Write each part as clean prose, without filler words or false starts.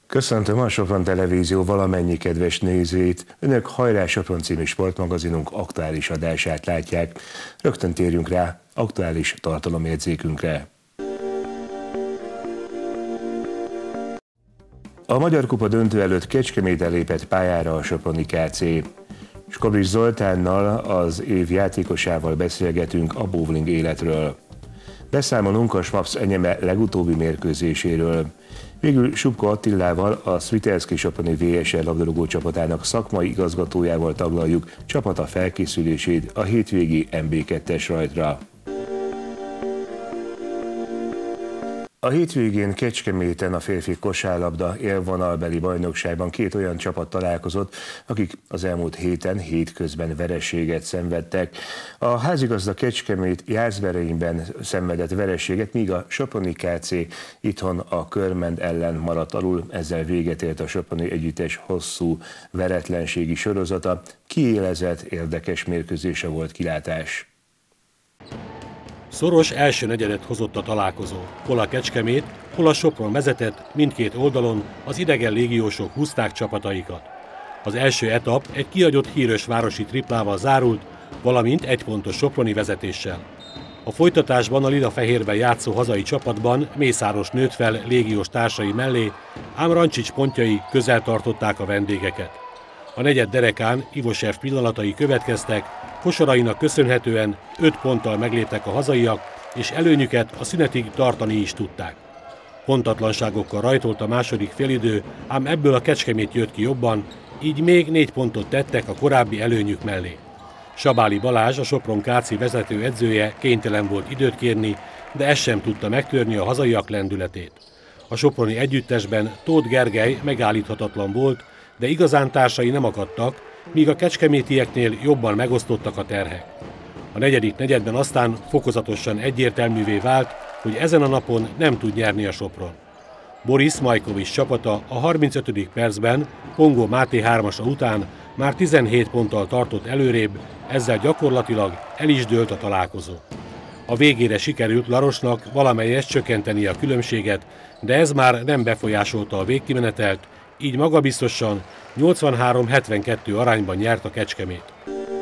Köszöntöm a Sopron Televízió valamennyi kedves nézőit. Önök Hajrá Sopron című sportmagazinunk aktuális adását látják. Rögtön térjünk rá aktuális tartalomjegyzékünkre. A Magyar Kupa döntő előtt Kecskeméten lépett pályára a soproni KC. Skoblics Zoltánnal, az év játékosával beszélgetünk a bowling életről. Beszámolunk a Schmaps enyeme legutóbbi mérkőzéséről. Végül Subko Attilával, a Svitelszky soproni VSR labdarúgó csapatának szakmai igazgatójával taglaljuk csapata felkészülését a hétvégi MB2-es rajtra. A hétvégén Kecskeméten a férfi kosárlabda élvonalbeli bajnokságban két olyan csapat találkozott, akik az elmúlt héten hétközben vereséget szenvedtek. A házigazda Kecskemét Jászbereinben szenvedett vereséget, míg a soproni KC itthon a Körmend ellen maradt alul, ezzel véget ért a soproni együttes hosszú veretlenségi sorozata. Kiélezett, érdekes mérkőzése volt kilátás. Szoros első negyedet hozott a találkozó. Hol a Kecskemét, hol a Sopron vezetett, mindkét oldalon az idegen légiósok húzták csapataikat. Az első etap egy kihagyott hírös városi triplával zárult, valamint egy pontos soproni vezetéssel. A folytatásban a lila-fehérben játszó hazai csapatban Mészáros nőtt fel légiós társai mellé, ám Rancsics pontjai közel tartották a vendégeket. A negyed derekán Ivosev pillanatai következtek, kosarainak köszönhetően 5 ponttal megléptek a hazaiak, és előnyüket a szünetig tartani is tudták. Pontatlanságokkal rajtolt a második félidő, ám ebből a Kecskemét jött ki jobban, így még 4 pontot tettek a korábbi előnyük mellé. Sabáli Balázs, a Sopron KC vezető edzője kénytelen volt időt kérni, de ez sem tudta megtörni a hazaiak lendületét. A soproni együttesben Tóth Gergely megállíthatatlan volt, de igazán társai nem akadtak, míg a kecskemétieknél jobban megosztottak a terhek. A negyedik negyedben aztán fokozatosan egyértelművé vált, hogy ezen a napon nem tud nyerni a Sopron. Boris Majkovics csapata a 35. percben Pongó Máté 3-asa után már 17 ponttal tartott előrébb, ezzel gyakorlatilag el is dőlt a találkozó. A végére sikerült Larosnak valamelyest csökkenteni a különbséget, de ez már nem befolyásolta a végkimenetelt, így magabiztosan 83-72 arányban nyert a Kecskemét.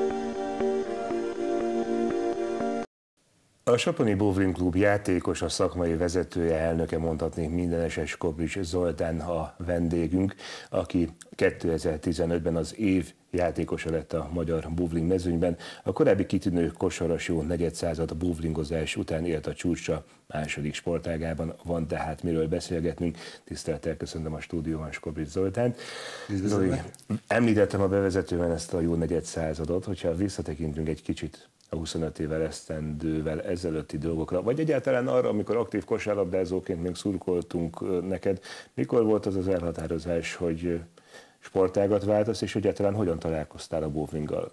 A Soproni Bowling Klub játékos, a szakmai vezetője, elnöke, mondhatnék mindeneses, Skoblics Zoltán a vendégünk, aki 2015-ben az év játékosa lett a magyar bowling mezőnyben. A korábbi kitűnő kosaras jó negyedszázad bowlingozás után élt a csúcsra második sportágában, van tehát miről beszélgetnünk. Tisztelettel köszöntöm a stúdióban Skoblics Zoltánt. Zoli, említettem a bevezetőben ezt a jó negyedszázadot, hogyha visszatekintünk egy kicsit a 25 évvel esztendővel ezelőtti dolgokra, vagy egyáltalán arra, amikor aktív kosárlabdázóként még szurkoltunk neked, mikor volt az az elhatározás, hogy sportágat váltasz, és egyáltalán hogyan találkoztál a bowlinggal?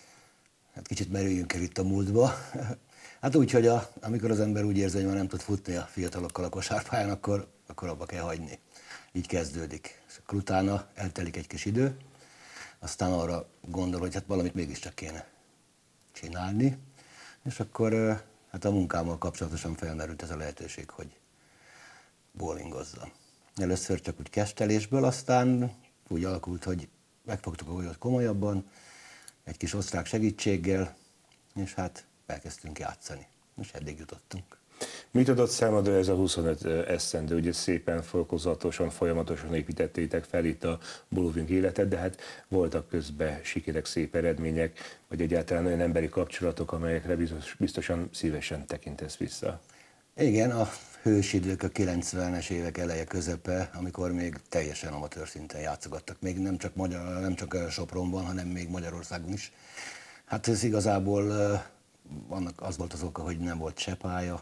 Hát kicsit merüljünk el itt a múltba. Hát úgy, hogy amikor az ember úgy érzi, hogy már nem tud futni a fiatalokkal a kosárpályán, akkor abba kell hagyni. Így kezdődik. És akkor utána eltelik egy kis idő, aztán arra gondol, hogy hát valamit mégiscsak kéne csinálni, és akkor hát a munkámmal kapcsolatosan felmerült ez a lehetőség, hogy bowlingozzam. Először csak úgy kestelésből, aztán úgy alakult, hogy megfogtuk a golyót komolyabban, egy kis osztrák segítséggel, és hát elkezdtünk játszani, és eddig jutottunk. Mit adott számodra ez a 25 esztendő? Ugye szépen, fokozatosan, folyamatosan építettétek fel itt a bowling életet, de hát voltak közben sikerek, szép eredmények, vagy egyáltalán olyan emberi kapcsolatok, amelyekre biztosan szívesen tekintesz vissza. Igen, a hősidők, a 90-es évek eleje, közepe, amikor még teljesen amatőr szinten játszogattak, még nem csak Sopronban, hanem még Magyarországon is. Hát ez igazából annak az volt az oka, hogy nem volt se pálya,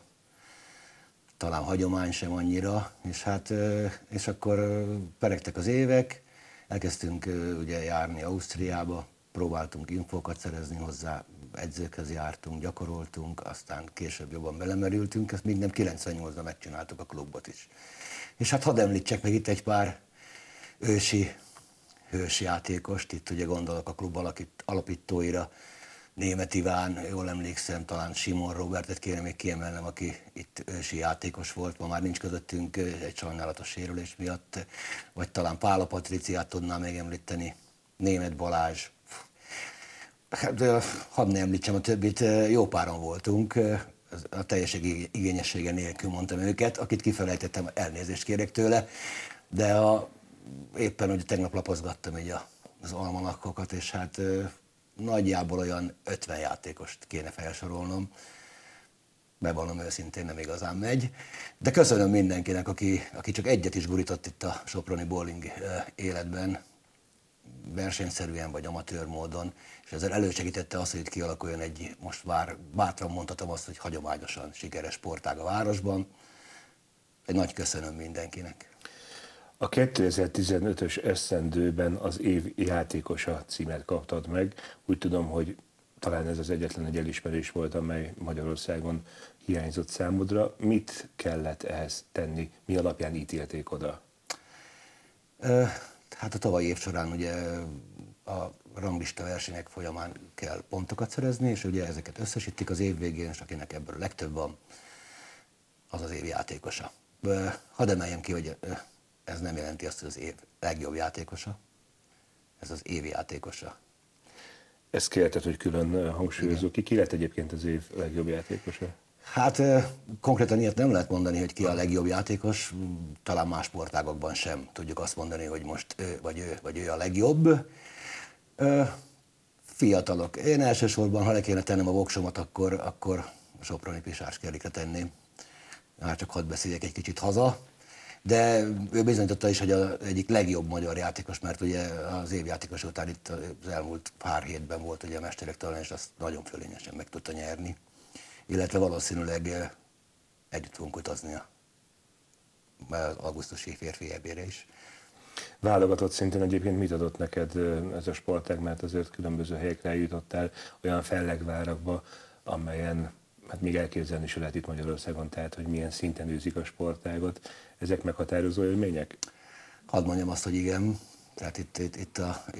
talán hagyomány sem annyira, és akkor peregtek az évek, elkezdtünk ugye járni Ausztriába, próbáltunk infókat szerezni hozzá, edzőkhez jártunk, gyakoroltunk, aztán később jobban belemerültünk, ezt még nem 98-ban megcsináltuk a klubot is. És hát hadd említsek meg itt egy pár ősi játékost, itt ugye gondolok a klub alapítóira, Németh Iván, jól emlékszem, talán Simon Robertet kéne még kiemelnem, aki itt ősi játékos volt, ma már nincs közöttünk egy sajnálatos sérülés miatt, vagy talán Pála Patriciát tudnám még említeni, Németh Balázs. Hát, hadd ne említsem a többit, jó páran voltunk, a teljességi igényessége nélkül mondtam őket, akit kifelejtettem, elnézést kérek tőle, de éppen hogy tegnap lapozgattam így az almanakkokat, és hát nagyjából olyan 50 játékost kéne felsorolnom. Bevallom őszintén, nem igazán megy. De köszönöm mindenkinek, aki csak egyet is gurított itt a soproni bowling életben, versenyszerűen vagy amatőr módon, és ezzel elősegítette azt, hogy itt kialakuljon egy, most már bátran mondhatom azt, hogy hagyományosan sikeres sportág a városban. Egy nagy köszönöm mindenkinek. A 2015-ös esztendőben az év játékosa címet kaptad meg. Úgy tudom, hogy talán ez az egyetlen egy elismerés volt, amely Magyarországon hiányzott számodra. Mit kellett ehhez tenni? Mi alapján ítélték oda? Hát a tavalyi év során ugye a ranglista versenyek folyamán kell pontokat szerezni, és ugye ezeket összesítik az év végén, és akinek ebből a legtöbb van, az az év játékosa. Hadd emeljem ki, hogy ez nem jelenti azt, hogy az év legjobb játékosa, ez az év játékosa. Ezt kérted, hogy külön hangsúlyozó ki. Ki lett egyébként az év legjobb játékosa? Hát konkrétan ilyet nem lehet mondani, hogy ki a legjobb játékos, talán más sportágokban sem tudjuk azt mondani, hogy most ő vagy ő a legjobb. Fiatalok. Én elsősorban, ha le kéne tennem a voksomat, akkor a soproni Pisás Gerikre tenném. Már csak hadd beszéljek egy kicsit haza. De ő bizonyította is, hogy az egyik legjobb magyar játékos, mert ugye az évjátékos után itt az elmúlt pár hétben volt ugye a mesterek talán, és azt nagyon fölényesen meg tudta nyerni. Illetve valószínűleg együtt fogunk utazni az augusztusi férfi EB-re is. Válogatott szinten egyébként mit adott neked ez a sportág, mert azért különböző helyekre eljutottál, olyan fellegvárakba, amelyen hát még elképzelni is lehet itt Magyarországon, tehát hogy milyen szinten űzik a sportágot. Ezek meghatározó élmények? Hadd mondjam azt, hogy igen. Tehát itt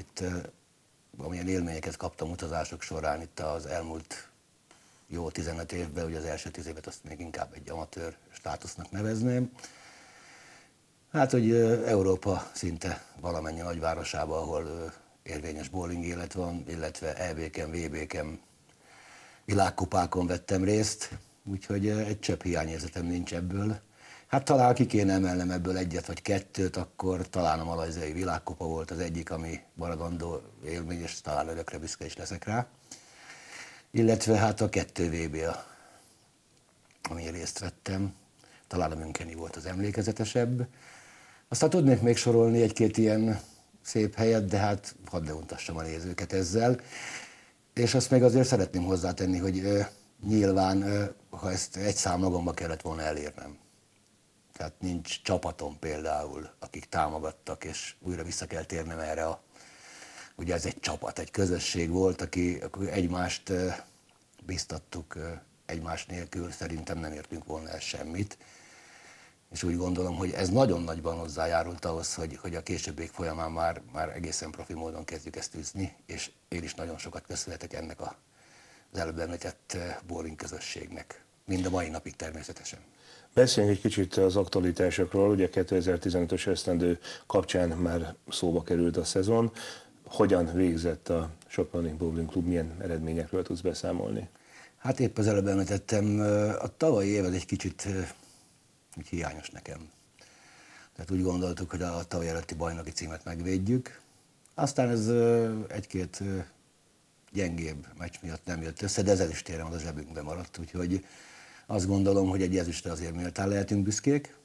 amilyen élményeket kaptam utazások során itt az elmúlt jó 15 évben, ugye az első 10 évet azt még inkább egy amatőr státusznak nevezném. Hát, hogy Európa szinte valamennyi nagyvárosában, ahol érvényes bowling élet van, illetve EB-ken, VB-ken, világkupákon vettem részt, úgyhogy egy csepp hiányérzetem nincs ebből. Hát talán ki kéne emelnem ebből egyet vagy kettőt, akkor talán a malajziai világkupa volt az egyik, ami maradandó élmény, és talán örökre büszke is leszek rá. Illetve hát a 2 VB, amin részt vettem, talán a Müncheni volt az emlékezetesebb. Aztán tudnék még sorolni egy-két ilyen szép helyet, de hát hadd ne untassam a nézőket ezzel. És azt még azért szeretném hozzátenni, hogy nyilván, ha ezt egy szám magamba kellett volna elérnem. Tehát nincs csapatom például, akik támogattak, és újra vissza kell térnem erre ugye ez egy csapat, egy közösség volt, aki egymást biztattuk, egymás nélkül szerintem nem értünk volna el semmit. És úgy gondolom, hogy ez nagyon nagyban hozzájárult ahhoz, hogy a későbbiek folyamán már egészen profi módon kezdjük ezt űzni, és én is nagyon sokat köszönhetek ennek az előbb említett bowling közösségnek, mind a mai napig természetesen. Beszéljünk egy kicsit az aktualitásokról, ugye 2015-ös esztendő kapcsán már szóba került a szezon. Hogyan végzett a Soproni Bowling Klub, milyen eredményekről tudsz beszámolni? Hát épp az előbb említettem, a tavalyi év egy kicsit hiányos nekem. Tehát úgy gondoltuk, hogy a tavaly előtti bajnoki címet megvédjük. Aztán ez egy-két gyengébb meccs miatt nem jött össze, de ez ezüstérem az a zsebünkbe maradt, úgyhogy azt gondolom, hogy egy ezüstre azért méltán lehetünk büszkék.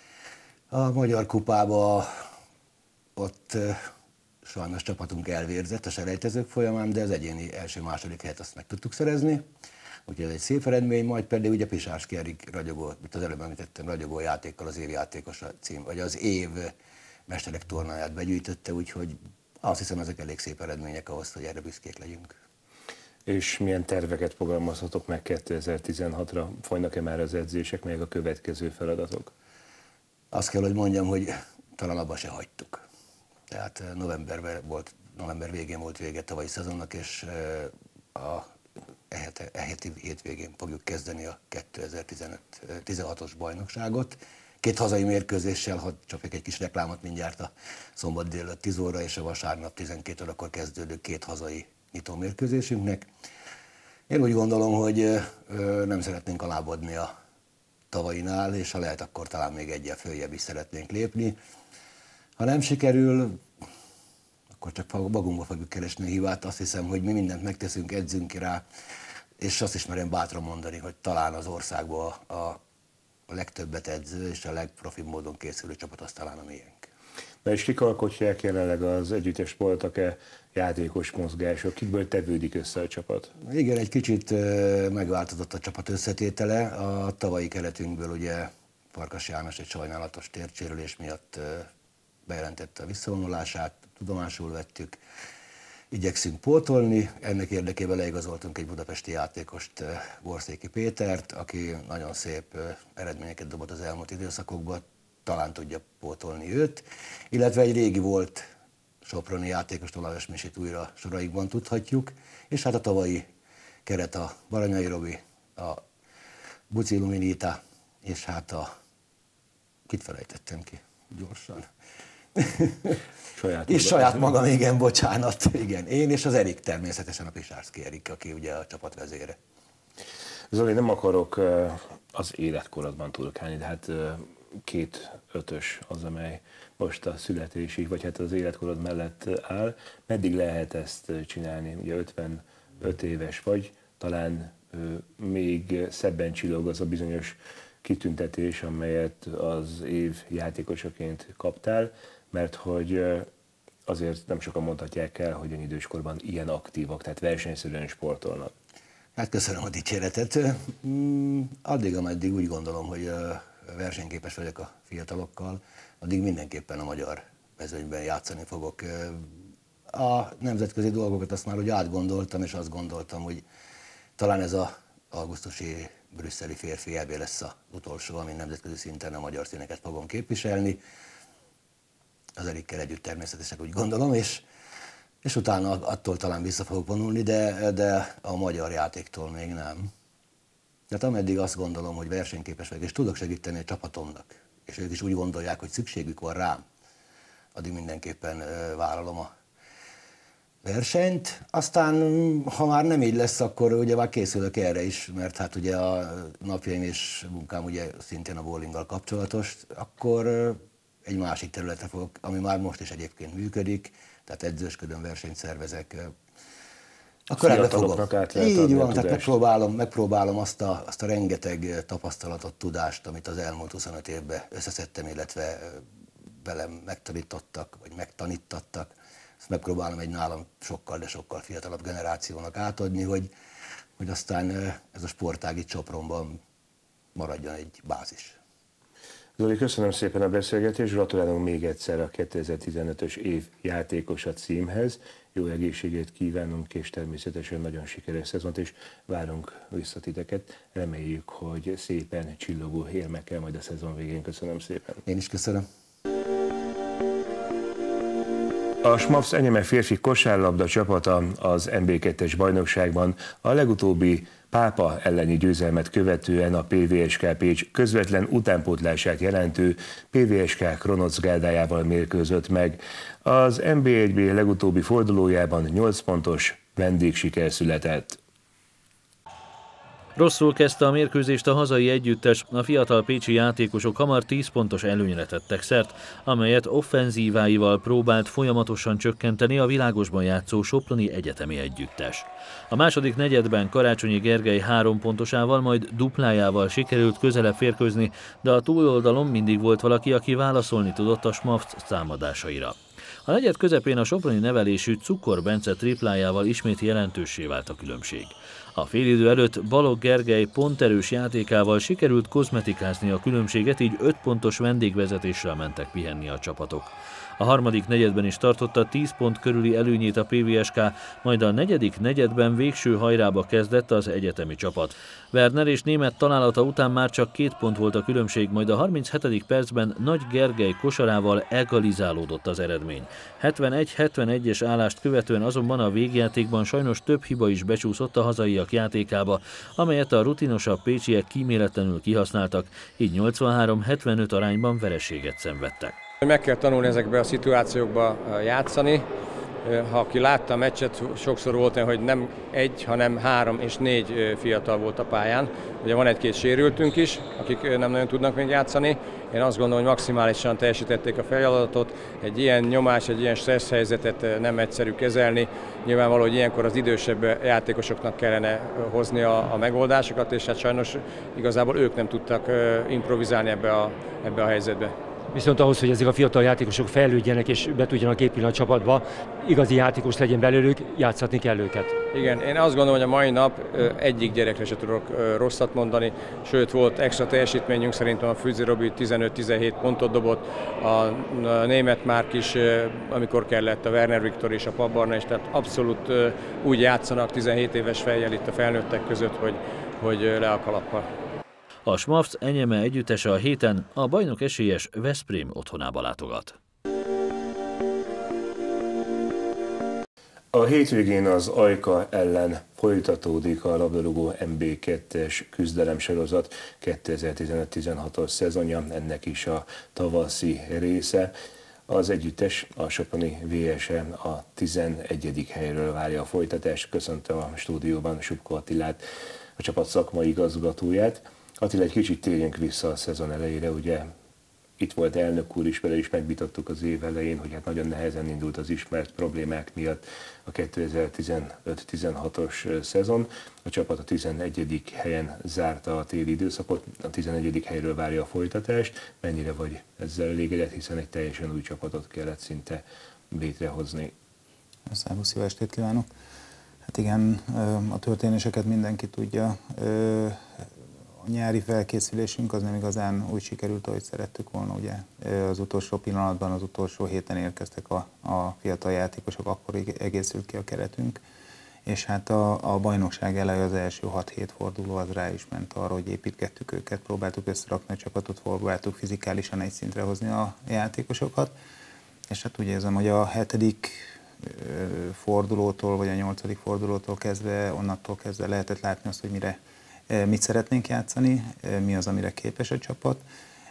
A Magyar Kupába ott sajnos csapatunk elvérzett a selejtezők folyamán, de az egyéni első-második helyet azt meg tudtuk szerezni. Úgyhogy ez egy szép eredmény, majd pedig ugye Pisás Kerik ragyogó, mint az előbb említettem, ragyogó játékkal az év játékos cím, vagy az év mesterek tornáját begyűjtötte, úgyhogy azt hiszem, ezek elég szép eredmények ahhoz, hogy erre büszkék legyünk. És milyen terveket fogalmazhatok meg 2016-ra? Folynak-e már az edzések, melyek a következő feladatok? Azt kell, hogy mondjam, hogy talán abba se hagytuk. Tehát november végén volt vége tavalyi szezonnak, és a heti hétvégén fogjuk kezdeni a 2016-os bajnokságot. 2 hazai mérkőzéssel, ha csapjuk egy kis reklámot mindjárt, a szombat délelőtt 10 óra és a vasárnap 12 órakor kezdődő 2 hazai nyitómérkőzésünknek. Én úgy gondolom, hogy nem szeretnénk alábbadni a tavainál, és ha lehet, akkor talán még egyel följebb is szeretnénk lépni. Ha nem sikerül, akkor csak magunkba fogjuk keresni a hibát. Azt hiszem, hogy mi mindent megteszünk, edzünk rá, és azt is merem bátran mondani, hogy talán az országban a legtöbbet edző és a legprofibb módon készülő csapat az talán a miénk. Na és kik alkotják jelenleg az együttes, voltak-e játékos mozgások, kikből tevődik össze a csapat? Igen, egy kicsit megváltozott a csapat összetétele. A tavalyi keretünkből ugye Farkas János egy sajnálatos térdsérülés miatt bejelentette a visszavonulását, tudomásul vettük, igyekszünk pótolni, ennek érdekében leigazoltunk egy budapesti játékost, Borszéki Pétert, aki nagyon szép eredményeket dobott az elmúlt időszakokban, talán tudja pótolni őt, illetve egy régi volt soproni játékost, Olaves Misit újra soraikban tudhatjuk, és hát a tavalyi keret a Baranyai Robi, a Buci Luminita, és hát kit felejtettem ki gyorsan. Saját magam, igen, bocsánat, igen. Én és az Erik természetesen, a Pisárszki Erik, aki ugye a csapat vezére. Zoli, nem akarok az életkorodban turkálni, de hát 2-5-ös az, amely most a születésig, vagy hát az életkorod mellett áll. Meddig lehet ezt csinálni? Ugye 55 éves vagy, talán még szebben csillog az a bizonyos kitüntetés, amelyet az év játékosaként kaptál, mert hogy azért nem sokan mondhatják el, hogy időskorban ilyen aktívak, tehát versenyszerűen sportolnak. Hát köszönöm a dicséretet. Addig, ameddig úgy gondolom, hogy versenyképes vagyok a fiatalokkal, addig mindenképpen a magyar mezőnyben játszani fogok. A nemzetközi dolgokat azt már úgy átgondoltam, és azt gondoltam, hogy talán ez az augusztusi brüsszeli férfi EB lesz az utolsó, amin nemzetközi szinten a magyar színeket fogom képviselni. Az Erikkel együtt természetesen úgy gondolom, és utána attól talán vissza fogok vonulni, de a magyar játéktól még nem. Tehát ameddig azt gondolom, hogy versenyképes vagyok, és tudok segíteni a csapatomnak, és ők is úgy gondolják, hogy szükségük van rám, addig mindenképpen vállalom a versenyt. Aztán, ha már nem így lesz, akkor ugye már készülök erre is, mert hát ugye a napjaim és munkám ugye szintén a bowlinggal kapcsolatos, akkor egy másik területre fogok, ami már most is egyébként működik, tehát edzősködöm, versenyt szervezek. Akkor ebbe fogom. Így van, tehát megpróbálom azt a rengeteg tapasztalatot, tudást, amit az elmúlt 25 évben összeszedtem, illetve velem megtanítottak, vagy megtanítattak. Ezt megpróbálom egy nálam sokkal, de sokkal fiatalabb generációnak átadni, hogy aztán ez a sportág itt Sopronban maradjon egy bázis. Zoli, köszönöm szépen a beszélgetést, gratulálunk még egyszer a 2015-ös év játékosa címhez. Jó egészségét kívánunk, és természetesen nagyon sikeres szezont, és várunk vissza titeket. Reméljük, hogy szépen csillogó érmekkel majd a szezon végén. Köszönöm szépen. Én is köszönöm. A SMAPS Enyeme férfi kosárlabda csapata az NB2-es bajnokságban a legutóbbi Pápa elleni győzelmet követően a PVSK Pécs közvetlen utánpótlását jelentő PVSK Kronoc gárdájával mérkőzött meg. Az NB1B legutóbbi fordulójában 8 pontos vendégsiker született. Rosszul kezdte a mérkőzést a hazai együttes, a fiatal pécsi játékosok hamar 10 pontos előnyre tettek szert, amelyet offenzíváival próbált folyamatosan csökkenteni a világosban játszó soproni egyetemi együttes. A második negyedben Karácsonyi Gergely 3 pontosával, majd duplájával sikerült közelebb férkőzni, de a túloldalon mindig volt valaki, aki válaszolni tudott a SMAPS támadásaira. A negyed közepén a soproni nevelésű Cukor Bence triplájával ismét jelentőssé vált a különbség. A félidő előtt Balogh Gergely ponterős játékával sikerült kozmetikázni a különbséget, így 5 pontos vendégvezetéssel mentek pihenni a csapatok. A harmadik negyedben is tartotta 10 pont körüli előnyét a PVSK, majd a negyedik negyedben végső hajrába kezdett az egyetemi csapat. Werner és Németh találata után már csak 2 pont volt a különbség, majd a 37. percben Nagy Gergely kosarával egalizálódott az eredmény. 71-71-es állást követően azonban a végjátékban sajnos több hiba is becsúszott a hazaiak játékába, amelyet a rutinosabb pécsiek kíméletlenül kihasználtak, így 83-75 arányban vereséget szenvedtek. Meg kell tanulni ezekbe a szituációkba játszani. Ha aki látta a meccset, sokszor volt olyan, hogy nem 1, hanem 3 és 4 fiatal volt a pályán. Ugye van 1-2 sérültünk is, akik nem nagyon tudnak még játszani. Én azt gondolom, hogy maximálisan teljesítették a feladatot. Egy ilyen nyomás, egy ilyen stressz helyzetet nem egyszerű kezelni. Nyilvánvaló, hogy ilyenkor az idősebb játékosoknak kellene hozni a megoldásokat, és hát sajnos igazából ők nem tudtak improvizálni ebbe a helyzetbe. Viszont ahhoz, hogy ezek a fiatal játékosok fejlődjenek és be tudjanak épülni a csapatba, igazi játékos legyen belőlük, játszatni kell őket. Igen, én azt gondolom, hogy a mai nap egyik gyerekre se tudok rosszat mondani, sőt volt extra teljesítményünk, szerintem a Fűzi Robi 15-17 pontot dobott, a Németh Márk is, amikor kellett, a Werner Viktor és a Papp Barna is, tehát abszolút úgy játszanak 17 éves fejjel itt a felnőttek között, hogy le a kalappal. A Smavc Enyeme együttese a héten a bajnok esélyes Veszprém otthonába látogat. A hétvégén az Ajka ellen folytatódik a labdarúgó MB2-es küzdelemsorozat 2015-16-os szezonja, ennek is a tavaszi része. Az együttes, a soproni VSE a 11. helyről várja a folytatást. Köszöntöm a stúdióban Subko Attilát, a csapat szakmai igazgatóját. Attila, egy kicsit térjünk vissza a szezon elejére, ugye itt volt elnök úr is, vele is megvitattuk az év elején, hogy hát nagyon nehezen indult az ismert problémák miatt a 2015-16-os szezon. A csapat a 11. helyen zárta a téli időszakot, a 11. helyről várja a folytatást. Mennyire vagy ezzel elégedett, hiszen egy teljesen új csapatot kellett szinte létrehozni? Szervusz, jó estét kívánok! Hát igen, a történéseket mindenki tudja. A nyári felkészülésünk az nem igazán úgy sikerült, ahogy szerettük volna. Ugye az utolsó pillanatban, az utolsó héten érkeztek a fiatal játékosok, akkor egészült ki a keretünk. És hát a bajnokság eleje, az első 6-7 forduló az rá is ment arra, hogy építgettük őket, próbáltuk összerakni a csapatot, próbáltuk fizikálisan egy szintre hozni a játékosokat. És hát úgy érzem, hogy a 7. fordulótól, vagy a 8. fordulótól kezdve, onnantól kezdve lehetett látni azt, hogy mit szeretnénk játszani, mi az, amire képes a csapat.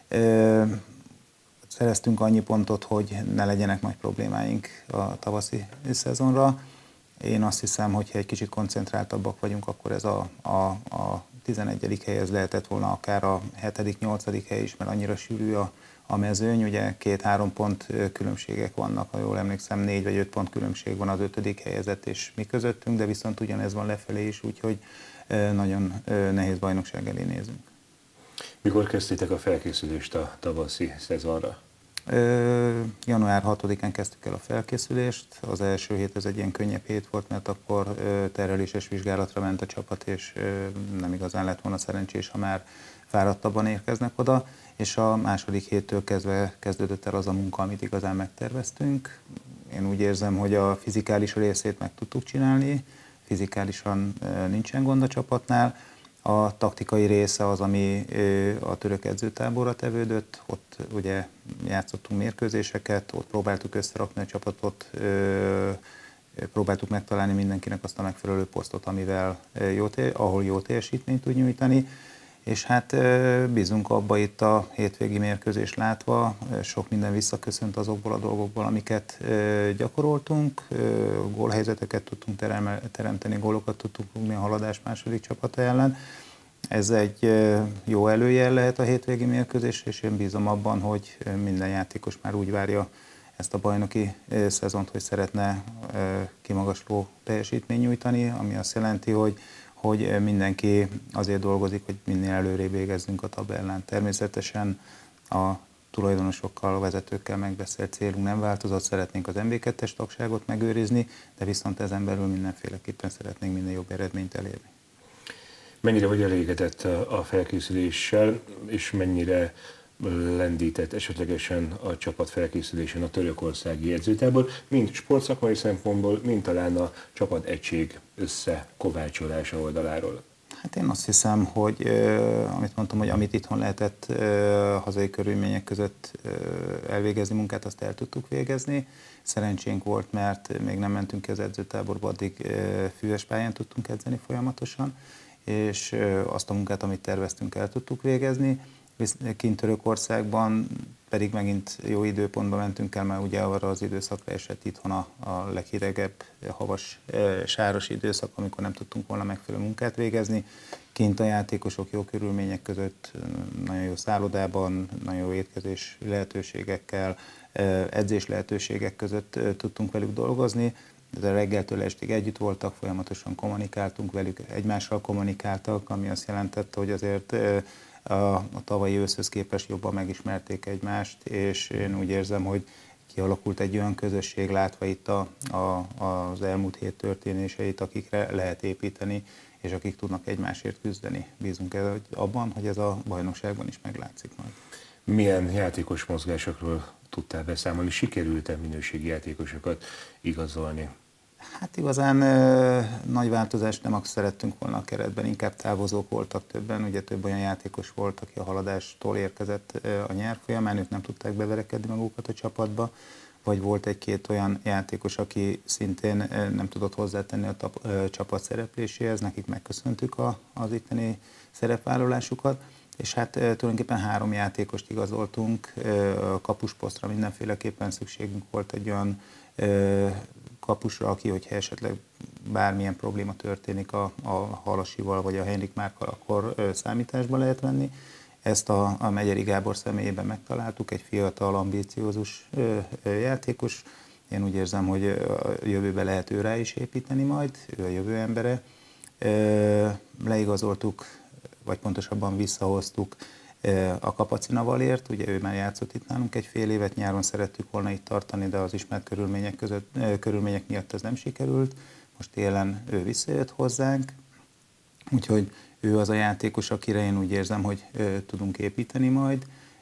Szereztünk annyi pontot, hogy ne legyenek nagy problémáink a tavaszi szezonra. Én azt hiszem, hogy ha egy kicsit koncentráltabbak vagyunk, akkor ez a 11. hely ez lehetett volna akár a 7., 8. hely is, mert annyira sűrű a mezőny. Ugye 2-3 pont különbségek vannak, ha jól emlékszem, 4 vagy 5 pont különbség van az 5. helyezett és mi közöttünk, de viszont ugyanez van lefelé is, úgyhogy nagyon nehéz bajnokság elé nézünk. Mikor kezdtétek a felkészülést a tavaszi szezonra? Január 6-án kezdtük el a felkészülést. Az első hét ez egy ilyen könnyebb hét volt, mert akkor terheléses vizsgálatra ment a csapat, és nem igazán lett volna szerencsés, ha már fáradtabban érkeznek oda. És a második héttől kezdve kezdődött el az a munka, amit igazán megterveztünk. Én úgy érzem, hogy a fizikális részét meg tudtuk csinálni, fizikálisan nincsen gond a csapatnál. A taktikai része az, ami a török edzőtáborra tevődött, ott ugye játszottunk mérkőzéseket, ott próbáltuk összerakni a csapatot, próbáltuk megtalálni mindenkinek azt a megfelelő posztot, ahol jó teljesítményt tud nyújtani. És hát bízunk abba itt a hétvégi mérkőzést látva, sok minden visszaköszönt azokból a dolgokból, amiket gyakoroltunk, gólhelyzeteket tudtunk teremteni, gólokat tudtunk rúgni a Haladás második csapata ellen. Ez egy jó előjel lehet a hétvégi mérkőzés, és én bízom abban, hogy minden játékos már úgy várja ezt a bajnoki szezont, hogy szeretne kimagasló teljesítményt nyújtani, ami azt jelenti, hogy mindenki azért dolgozik, hogy minél előrébb végezzünk a tabellán. Természetesen a tulajdonosokkal, a vezetőkkel megbeszélt célunk nem változott, szeretnénk az MB2-es tagságot megőrizni, de viszont ezen belül mindenféleképpen szeretnénk minél jobb eredményt elérni. Mennyire vagy elégedett a felkészüléssel, és mennyire lendített esetlegesen a csapat felkészülésen a törökországi edzőtábor, mind sportszakmai szempontból, mind talán a csapat egység összekovácsolása oldaláról? Hát én azt hiszem, hogy amit mondtam, hogy amit itthon lehetett hazai körülmények között elvégezni munkát, azt el tudtuk végezni. Szerencsénk volt, mert még nem mentünk ki az edzőtáborba, addig füves pályán tudtunk edzeni folyamatosan, és azt a munkát, amit terveztünk, el tudtuk végezni. Kint Törökországban pedig megint jó időpontban mentünk el, mert ugye arra az időszakra esett itthon a leghidegebb, havas, sáros időszak, amikor nem tudtunk volna megfelelő munkát végezni. Kint a játékosok jó körülmények között, nagyon jó szállodában, nagyon jó étkezés lehetőségekkel, edzés lehetőségek között tudtunk velük dolgozni. De reggeltől estig együtt voltak, folyamatosan kommunikáltunk velük, egymással kommunikáltak, ami azt jelentette, hogy azért a tavalyi őszhöz képest jobban megismerték egymást, és én úgy érzem, hogy kialakult egy olyan közösség, látva itt az elmúlt hét történéseit, akikre lehet építeni, és akik tudnak egymásért küzdeni. Bízunk abban, hogy ez a bajnokságban is meglátszik majd. Milyen játékos mozgásokról tudtál beszámolni? Sikerült-e minőségi játékosokat igazolni? Hát igazán nagy változást nem szerettünk volna a keretben, inkább távozók voltak többen, ugye több olyan játékos volt, aki a haladástól érkezett a nyár folyamán, ők nem tudták beverekedni magukat a csapatba, vagy volt egy-két olyan játékos, aki szintén nem tudott hozzátenni a csapat szerepléséhez, nekik megköszöntük az itteni szerepvállalásukat, és hát tulajdonképpen 3 játékost igazoltunk, a kapusposztra mindenféleképpen szükségünk volt egy olyan kapusra, aki, hogyha esetleg bármilyen probléma történik a Halasival vagy a Henrik Márkkal, akkor számításba lehet venni. Ezt a Megyeri Gábor személyében megtaláltuk, egy fiatal, ambíciózus játékos. Én úgy érzem, hogy a jövőben lehet ő rá is építeni majd, ő a jövő embere. Leigazoltuk, vagy pontosabban visszahoztuk a Kapacinavalért, ugye ő már játszott itt nálunk egy fél évet, nyáron szerettük volna itt tartani, de az ismert körülmények miatt ez nem sikerült. Most télen ő visszajött hozzánk, úgyhogy ő az a játékos, akire én úgy érzem, hogy tudunk építeni majd.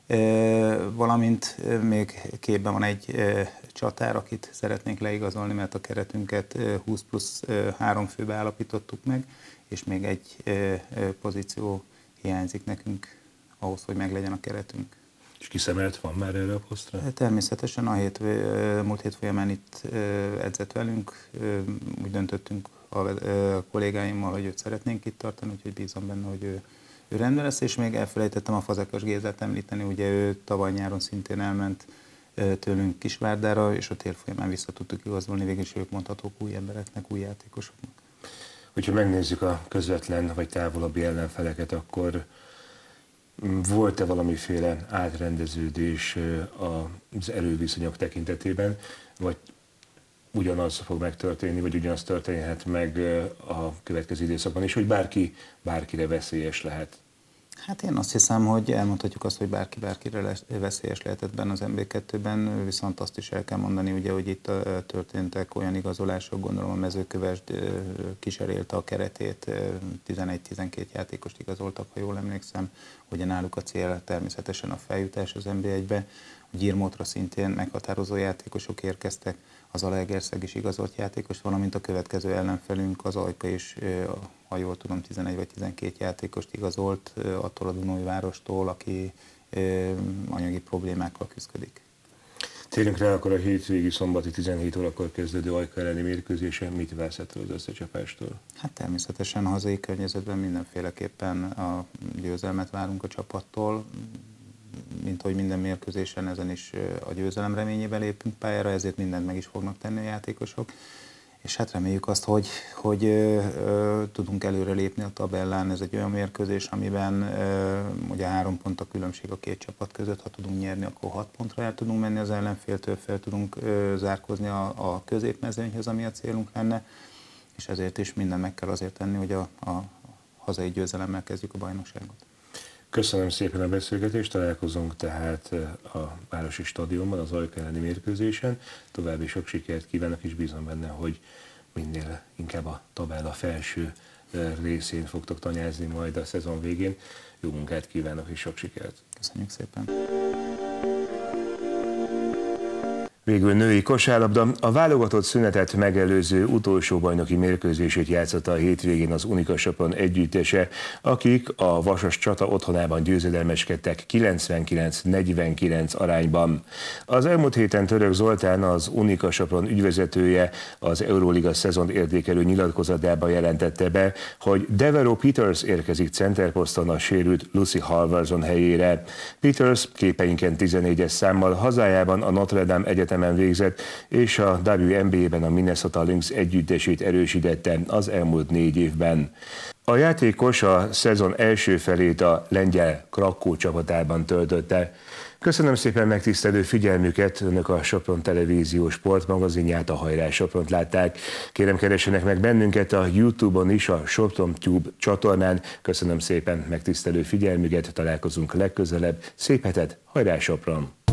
Valamint még képben van egy csatár, akit szeretnénk leigazolni, mert a keretünket 20+3 főbe állapítottuk meg, és még egy pozíció hiányzik nekünk ahhoz, hogy meglegyen a keretünk. És kiszemelt van már erre a posztra? Természetesen a múlt hét folyamán itt edzett velünk, úgy döntöttünk a kollégáimmal, hogy őt szeretnénk itt tartani, úgyhogy bízom benne, hogy ő rendben lesz, és még elfelejtettem a Fazekas Gézát említeni, ugye ő tavaly nyáron szintén elment tőlünk Kisvárdára, és a tél folyamán vissza tudtuk igazolni, végül is ők mondhatók új embereknek, új játékosoknak. Hogyha megnézzük a közvetlen vagy távolabbi ellenfeleket, akkor volt-e valamiféle átrendeződés az erőviszonyok tekintetében, vagy ugyanaz fog megtörténni, vagy ugyanaz történhet meg a következő időszakban is, hogy bárki bárkire veszélyes lehet? Hát én azt hiszem, hogy elmondhatjuk azt, hogy bárki bárkire veszélyes lehetett benne az MB2-ben, viszont azt is el kell mondani, ugye, hogy itt történtek olyan igazolások, gondolom a Mezőkövesd kísérélte a keretét, 11-12 játékost igazoltak, ha jól emlékszem, ugye náluk a cél természetesen a feljutás az MB1-be, a Gyirmótra szintén meghatározó játékosok érkeztek, az Zalaegerszeg is igazolt játékos, valamint a következő ellenfelünk, az Ajka is, ha jól tudom, 11 vagy 12 játékost igazolt attól a Dunajvárostól, aki anyagi problémákkal küzdik. Térjünk rá akkor a hétvégi szombati 17 órakor kezdődő Ajka elleni mérkőzésen. Mit vársz ettől az összecsapástól? Hát természetesen hazai környezetben mindenféleképpen a győzelmet várunk a csapattól, mint hogy minden mérkőzésen, ezen is a győzelem reményében lépünk pályára, ezért mindent meg is fognak tenni a játékosok. És hát reméljük azt, hogy tudunk előre lépni a tabellán. Ez egy olyan mérkőzés, amiben ugye 3 pont a különbség a két csapat között. Ha tudunk nyerni, akkor 6 pontra el tudunk menni az ellenféltől, fel tudunk zárkózni a középmezőnyhöz, ami a célunk lenne. És ezért is mindent meg kell azért tenni, hogy a hazai győzelemmel kezdjük a bajnokságot. Köszönöm szépen a beszélgetést, találkozunk tehát a Városi Stadionban, az Ajka elleni mérkőzésen. További sok sikert kívánok, és bízom benne, hogy minél inkább a tabella felső részén fogtok tanyázni majd a szezon végén. Jó munkát kívánok és sok sikert! Köszönjük szépen! Végül női kosárlabda. A válogatott szünetet megelőző utolsó bajnoki mérkőzését játszotta a hétvégén az Unika Sopron együttese, akik a Vasas Csata otthonában győzedelmeskedtek 99-49 arányban. Az elmúlt héten Török Zoltán, az Unika Sopron ügyvezetője az Euróliga szezont értékelő nyilatkozatában jelentette be, hogy Devereaux Peters érkezik centerposzton a sérült Lucy Halverson helyére. Peters képeinken 14-es számmal hazájában a Notre Dame Egyetemen végzett, és a WNBA-ben a Minnesota Lynx együttesét erősítette az elmúlt 4 évben. A játékos a szezon első felét a lengyel Krakó csapatában töltötte. Köszönöm szépen megtisztelő figyelmüket, önök a Sopron Televízió sportmagazinját, a Hajrá Sopront látták. Kérem, keressenek meg bennünket a YouTube-on is, a Sopron Tube csatornán. Köszönöm szépen megtisztelő figyelmüket, találkozunk legközelebb. Szép hetet, Hajrá Sopron!